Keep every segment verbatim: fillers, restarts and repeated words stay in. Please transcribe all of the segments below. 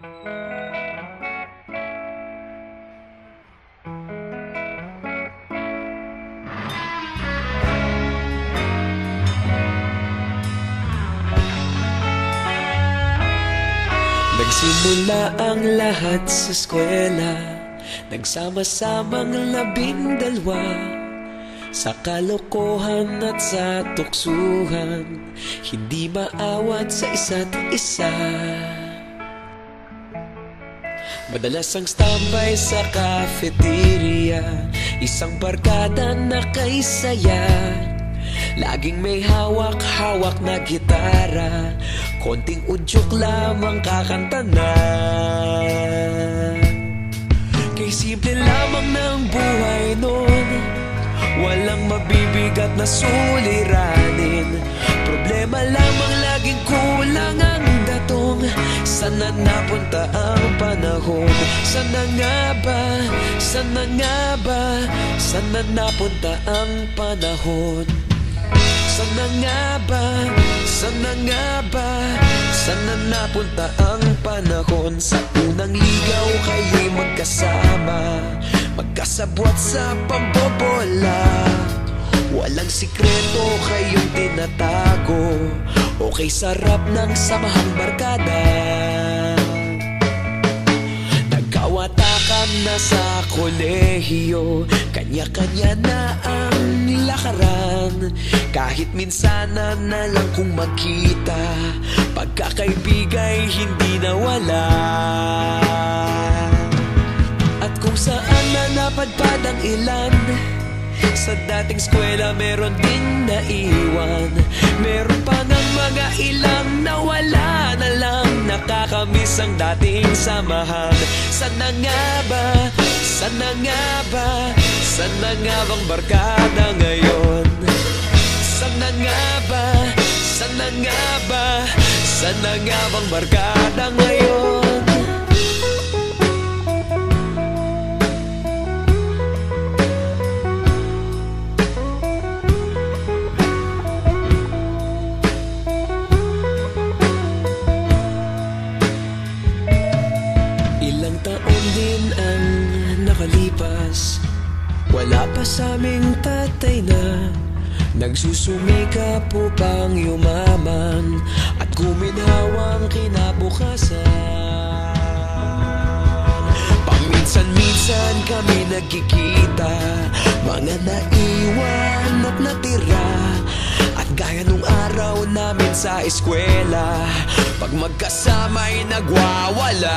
Nagsimula ang lahat sa eskwela, nagsama-samang labing dalawa, sa kalokohan at sa tuksuhan, hindi maawat sa isa't isa. Madalas ang standby sa cafeteria, isang barkada na kay saya, laging may hawak-hawak na gitara, konting udyok lamang kakanta na. Kay simple lamang ng buhay nun, walang mabibigat na suliranin, problema lamang laging kulang ang datong. Sana napunta ang panahon? Sana nga ba? Sana nga ba? Sana napunta ang panahon? Sana nga ba? Sana nga ba? Sana napunta ang panahon? Sa unang ligaw kayo'y magkasama, magkasabwat sa pambobola, walang sikreto kayong tinatago, okay sarap ng samahang barkada. Nagkawatakan na sa kolehiyo, kanya-kanya na ang lakaran, kahit minsan na lang kung magkita, pagkakaibigay hindi nawala. At kung saan na napadpad ang ilan, sa dating eskwela meron din naiwan, meron pa ng mga ilang nawala na lang, nakakamiss ang dating samahan. Sana nga ba? Sana nga ba? Sana nga bang barkada ngayon? Sana nga ba? Sana nga ba? Sana nga bang barkada ngayon? Ilang taon din ang nakalipas, wala pa sa aming tatay na nagsusumikap upang yumaman at guminhawang kinabukasan. Paminsan-minsan kami nagkikita, mga naiwan at natira, at gaya nung araw namin sa eskwela, pag magkasama'y nagwawala.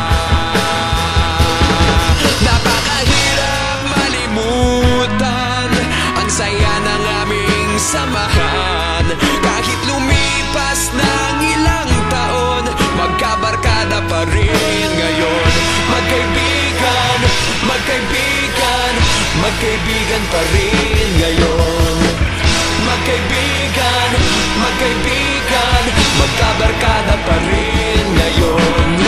Napakahirap malimutan ang saya ng aming samahan, kahit lumipas ng ilang taon, magkabarkada pa rin ngayon. Magkaibigan, magkaibigan, magkaibigan pa rin ngayon. Magkaibigan, magkaibigan, magkabarkada pa rin ngayon.